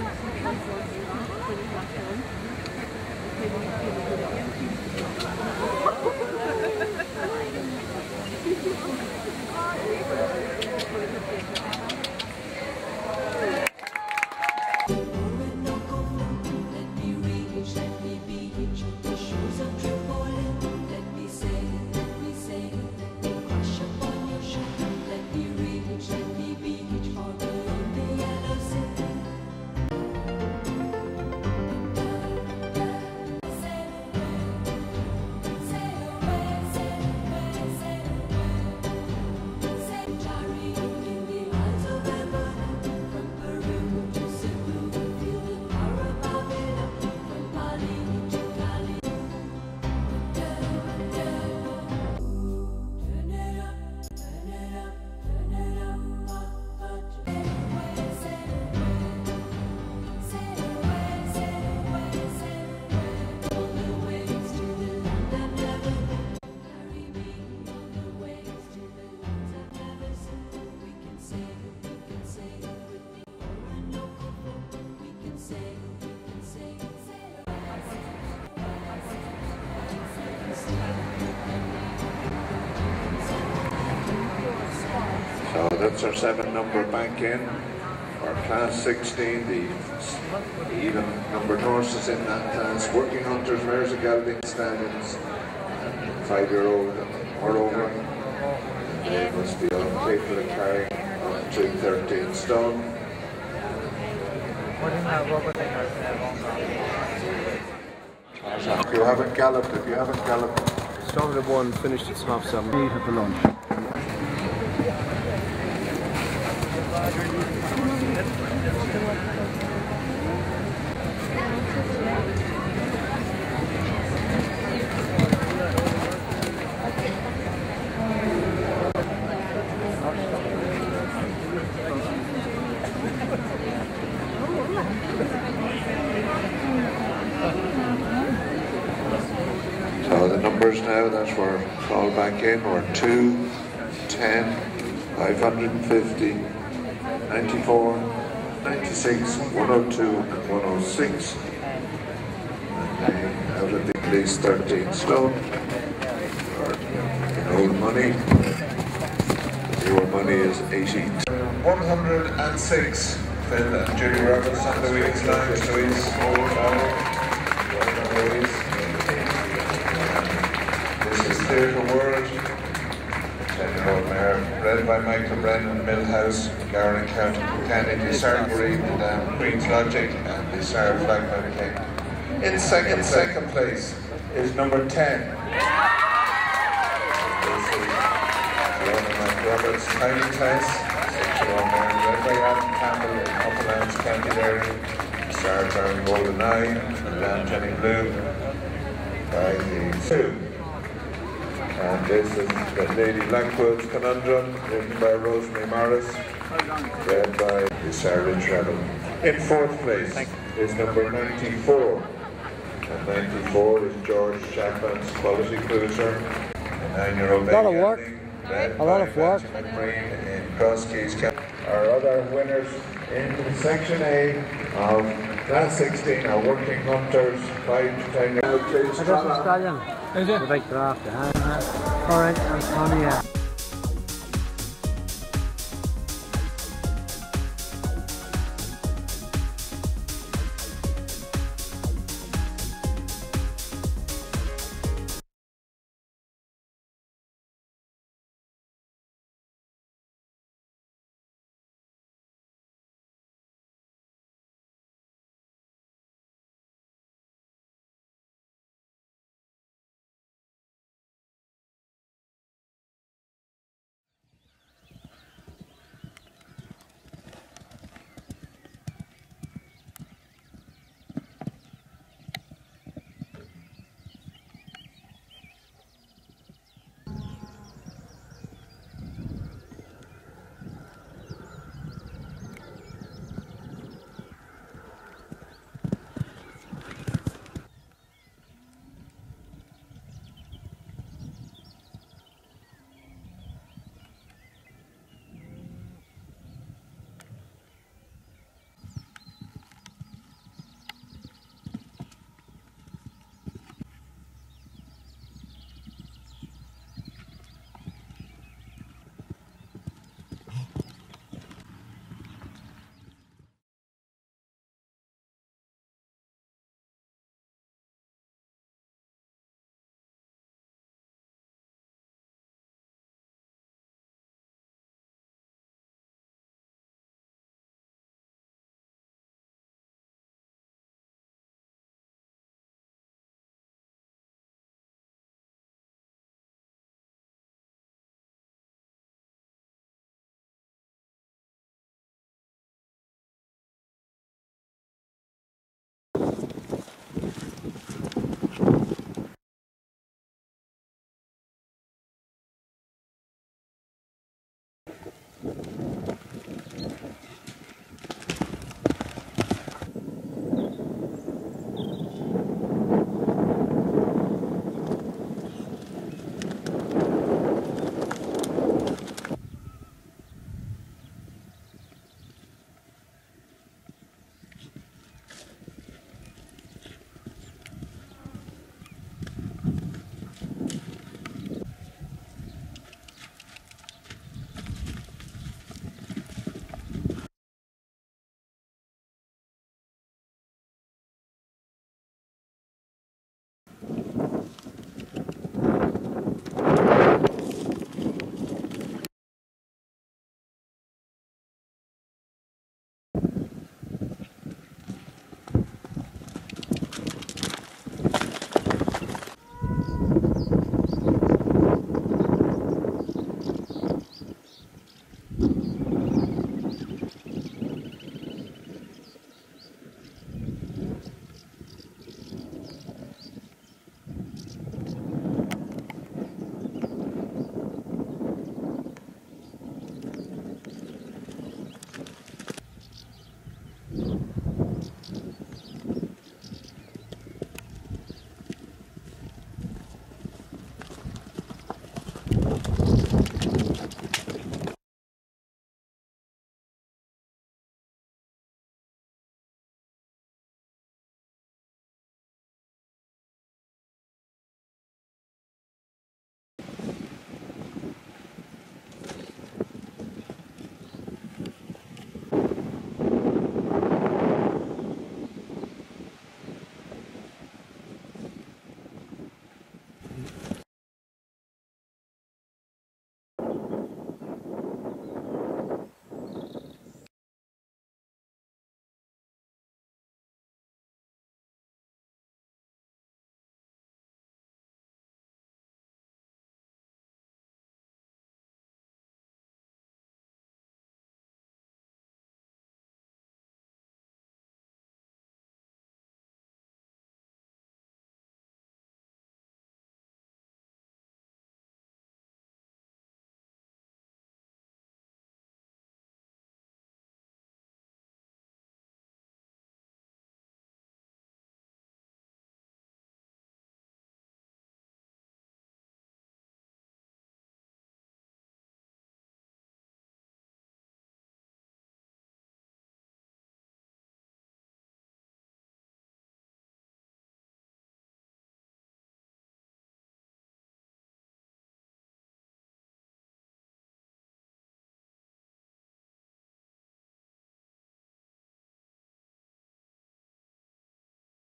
So that's our 7 number back in. Our class 16, the even numbered horses in that class, working hunters, mares and gelding stallions, and 5-year-old or over. They must be capable of carrying up to 13 stone. If you haven't galloped, Started at 1, finished at 7:30. We have for lunch. So the numbers now that were called back in were 2, 10, 550, 94, 96, 102 and 106. And they out at least 13 stone. Or in old money, the newer money is 80. 106. Phil and Judy Roberts on the wheels line, Louise This is Theatre World, 10-year-old mare, bred by Michael Brennan, Millhouse, Garran County, Kilkenny, the Sar Breed, Queen's Logic, and the Sar Flagman King. In second place is number 10. Roberts, Tiny Tess, 6-year-old mare, bred by Adam Campbell in Upperlands, County Derry, Star Charlie Golden Eye, and Dan Jenny Blue by the 2. And this is the Lady Blackwood's Conundrum, written by Rosemary Morris, read by the Sarah Treble. In 4th place is number 94. And 94 is George Chapman's Quality Cruiser, a 9-year-old. A lot of work. A lot of work. In Cross Keys. Our other winners in Section A of Class 16 are working hunters, 5 to 10 years old. I got the stallion. Is it? The big draft. Alright, Antonia. Thank you.